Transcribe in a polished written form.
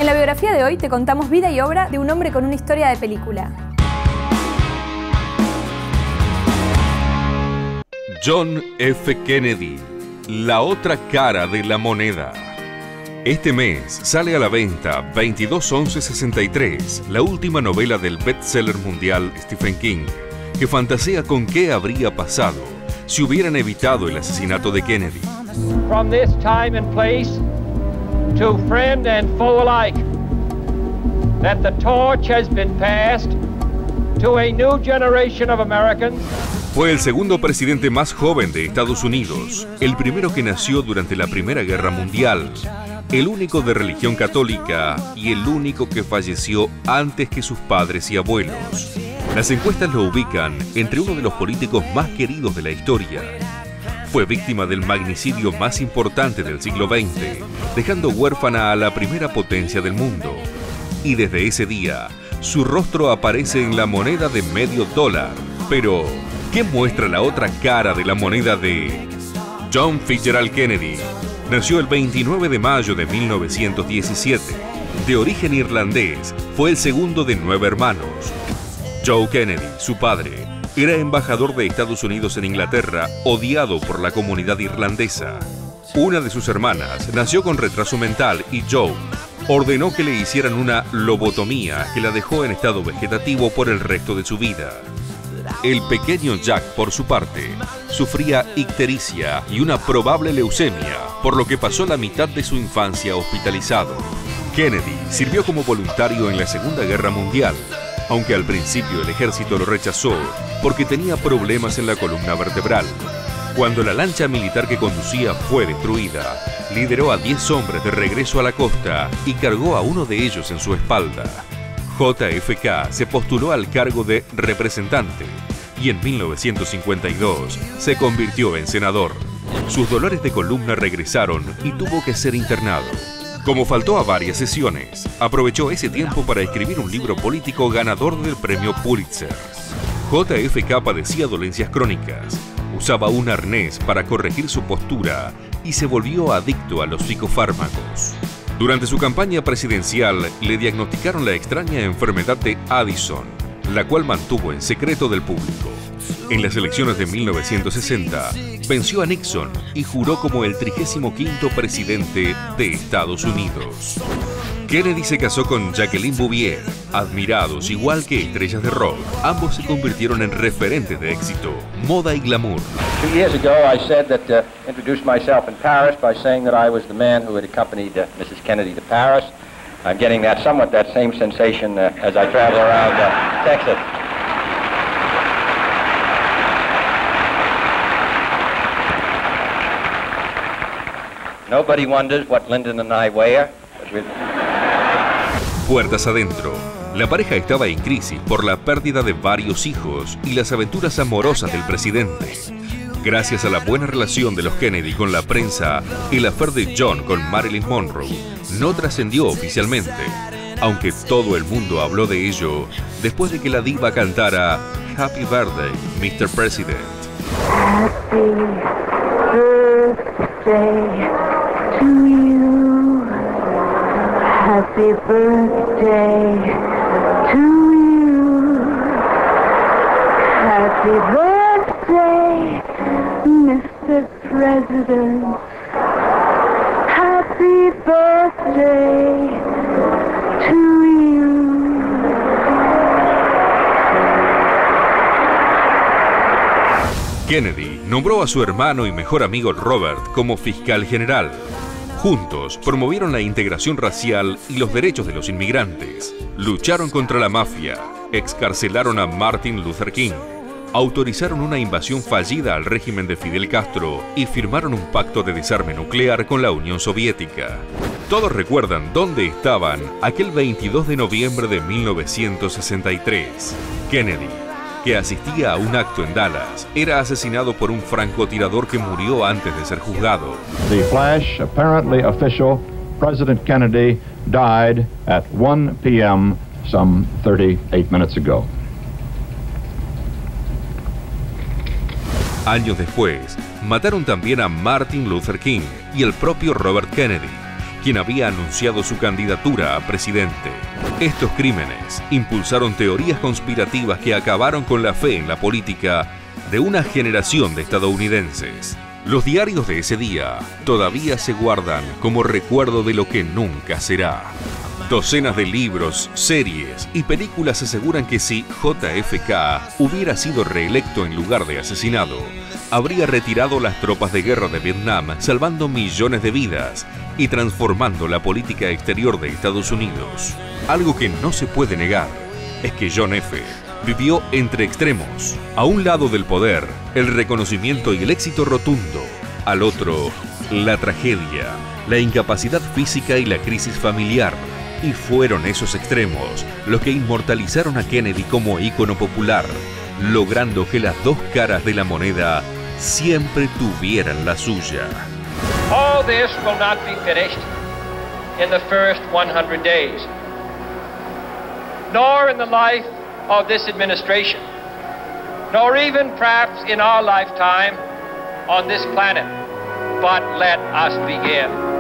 En la biografía de hoy te contamos vida y obra de un hombre con una historia de película. John F. Kennedy, la otra cara de la moneda. Este mes sale a la venta 22-11-63, la última novela del bestseller mundial Stephen King, que fantasea con qué habría pasado si hubieran evitado el asesinato de Kennedy. From this time and place, to friend and foe alike, that the torch has been passed to a new generation of Americans. Fue el segundo presidente más joven de Estados Unidos, el primero que nació durante la Primera Guerra Mundial, el único de religión católica y el único que falleció antes que sus padres y abuelos. Las encuestas lo ubican entre uno de los políticos más queridos de la historia. Fue víctima del magnicidio más importante del siglo XX, dejando huérfana a la primera potencia del mundo. Y desde ese día, su rostro aparece en la moneda de $0.50. Pero, ¿qué muestra la otra cara de la moneda de John Fitzgerald Kennedy? Nació el 29 de mayo de 1917. De origen irlandés, fue el segundo de 9 hermanos. Joe Kennedy, su padre, era embajador de Estados Unidos en Inglaterra, odiado por la comunidad irlandesa. Una de sus hermanas nació con retraso mental y Joe ordenó que le hicieran una lobotomía que la dejó en estado vegetativo por el resto de su vida. El pequeño Jack, por su parte, sufría ictericia y una probable leucemia, por lo que pasó la mitad de su infancia hospitalizado. Kennedy sirvió como voluntario en la Segunda Guerra Mundial, aunque al principio el ejército lo rechazó porque tenía problemas en la columna vertebral. Cuando la lancha militar que conducía fue destruida, lideró a 10 hombres de regreso a la costa y cargó a uno de ellos en su espalda. JFK se postuló al cargo de representante y en 1952 se convirtió en senador. Sus dolores de columna regresaron y tuvo que ser internado. Como faltó a varias sesiones, aprovechó ese tiempo para escribir un libro político ganador del premio Pulitzer. JFK padecía dolencias crónicas, usaba un arnés para corregir su postura y se volvió adicto a los psicofármacos. Durante su campaña presidencial le diagnosticaron la extraña enfermedad de Addison, la cual mantuvo en secreto del público. En las elecciones de 1960, venció a Nixon y juró como el 35º presidente de Estados Unidos. Kennedy se casó con Jacqueline Bouvier, admirados igual que estrellas de rock. Ambos se convirtieron en referentes de éxito, moda y glamour. 2 years ago, I said that introduced myself in Paris by saying that I was the man who had accompanied Mrs. Kennedy to Paris. I'm getting that same sensation as I travel around Texas. Nobody wonders what Lyndon and I wear. Puertas adentro. La pareja estaba en crisis por la pérdida de varios hijos y las aventuras amorosas del presidente. Gracias a la buena relación de los Kennedy con la prensa, el affair de John con Marilyn Monroe no trascendió oficialmente, aunque todo el mundo habló de ello después de que la diva cantara Happy Birthday, Mr. President. Happy birthday to you. Happy birthday to you. Happy birthday, Mr. President. Happy birthday to you. Kennedy nombró a su hermano y mejor amigo Robert como fiscal general. Juntos promovieron la integración racial y los derechos de los inmigrantes. Lucharon contra la mafia, excarcelaron a Martin Luther King, autorizaron una invasión fallida al régimen de Fidel Castro y firmaron un pacto de desarme nuclear con la Unión Soviética. Todos recuerdan dónde estaban aquel 22 de noviembre de 1963. Kennedy, que asistía a un acto en Dallas, era asesinado por un francotirador que murió antes de ser juzgado. The flash, apparently official, President Kennedy died at 1 p.m. some 38 minutes ago. Años después, mataron también a Martin Luther King y el propio Robert Kennedy. quien había anunciado su candidatura a presidente. Estos crímenes impulsaron teorías conspirativas que acabaron con la fe en la política de una generación de estadounidenses. Los diarios de ese día todavía se guardan como recuerdo de lo que nunca será. Docenas de libros, series y películas aseguran que si JFK hubiera sido reelecto en lugar de asesinado, habría retirado las tropas de guerra de Vietnam, salvando millones de vidas y transformando la política exterior de Estados Unidos. Algo que no se puede negar es que John F. vivió entre extremos. A un lado del poder, el reconocimiento y el éxito rotundo. Al otro, la tragedia, la incapacidad física y la crisis familiar. Y fueron esos extremos los que inmortalizaron a Kennedy como ícono popular, logrando que las dos caras de la moneda siempre tuvieran la suya. All this will not be finished in the first 100 days, nor in the life of this administration, nor even perhaps in our lifetime on this planet. But let us begin.